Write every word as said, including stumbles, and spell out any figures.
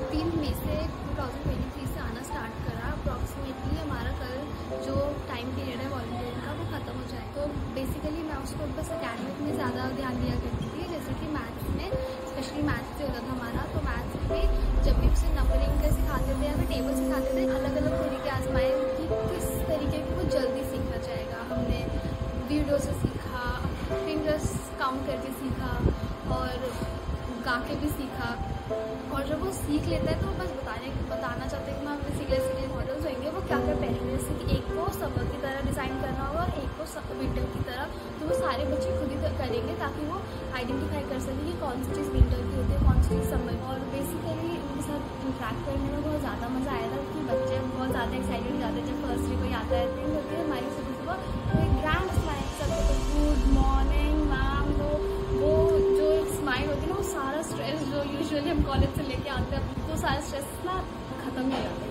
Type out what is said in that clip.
Fifteen मई से two thousand twenty three से आना स्टार्ट करा। अप्रॉक्सीमेटली हमारा कल जो टाइम पीरियड है वॉलंटियरिंग का वो ख़त्म हो जाए। तो बेसिकली मैं उसको बस अकेडमिक में ज़्यादा ध्यान दिया करती थी, जैसे कि मैथ्स में, स्पेशली मैथ्स से होता था हमारा। तो मैथ्स में जब भी उसे नंबरिंग का सिखाते थे या फिर टेबल सिखाते थे, अलग अलग तरीके आजमाए कि किस तरीके की वो जल्दी सीखना चाहेगा। हमने वीडियो से सीखा, फिंगर्स काउंट करके सीखा और गा के भी सीखा। और जब वो सीख लेता है तो बस बताने बताना चाहते हैं कि मैं बेसिकली सीखने मॉडल्स होंगे वो क्या क्या पहले, जैसे कि एक को समर की तरह डिज़ाइन करना होगा और एक को विंटर की तरह। तो वो सारे बच्चे खुद ही करेंगे ताकि वो आइडेंटिफाई कर सकें कि कौन सी चीज़ विंटर की होती है, कौन सी चीज़ समर की। और बेसिकली उनके साथ इंटरेक्ट करने में बहुत ज़्यादा मज़ा आया था कि बच्चे बहुत ज़्यादा एक्साइटेड हो जाते हैं जब फर्स्ट डे कोई आता है। तो करके हमारी सुबह सुबह एक ग्रैंड स्माइल, सबको गुड मॉर्निंग मैम, वो वो जो स्माइल होती है ना, वो सारा स्ट्रेस जो यूजुअली हम कॉलेज से लेके आते हैं तो सारा स्ट्रेस ना खत्म हो जाता है।